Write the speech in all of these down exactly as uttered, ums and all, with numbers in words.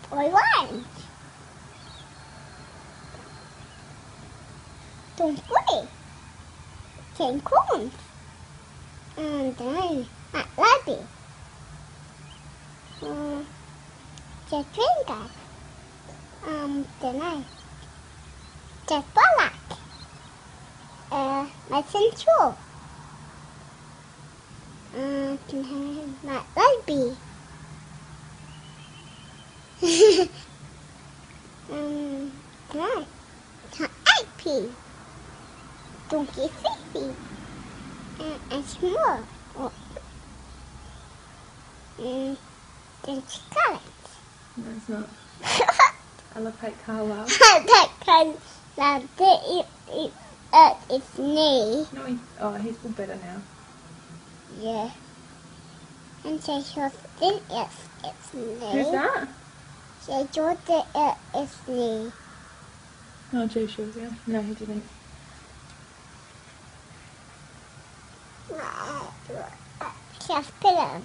Orange. Don't worry. Ten cones. And then at Labby. Um, the finger. Um, then I. The bullock. Uh, my central. And then my Labby. um, then the I P. Donkey Fifi. And, and small. Oh. And then Scarlet. No, it's not. I love Kate Carlisle. That kind of it, it, uh, it's me. No, he, oh, he's all better now. Yeah. And so she was think it's, it's me. Who's that? She thought that it, it's me. Oh, Joe Shields, yeah. No, he didn't. Just put him.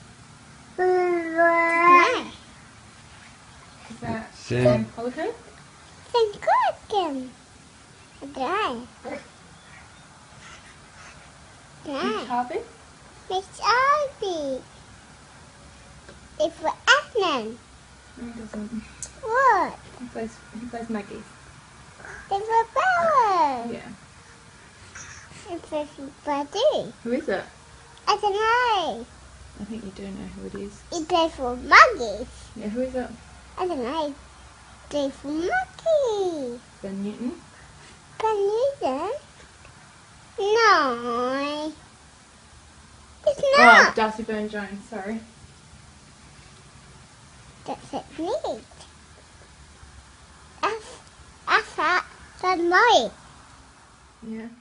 Is that Sim. Sam Holocaust? Thank God him. Dry. Dry. Harvey? Miss Ivy. It's for Afnan. No, he doesn't. What? He plays, he plays Maggie. It's for Bella. Yeah. It's for Buddy. Who is it? I don't know. I think you do know who it is. He plays for Maggie. Yeah, who is it? I don't know. Play for Maggie. Ben Newton? Can you then? No. It's Oh, not. Darcy Byrne-Jones, sorry. That's it neat. That's, that's that. That's mine. Yeah.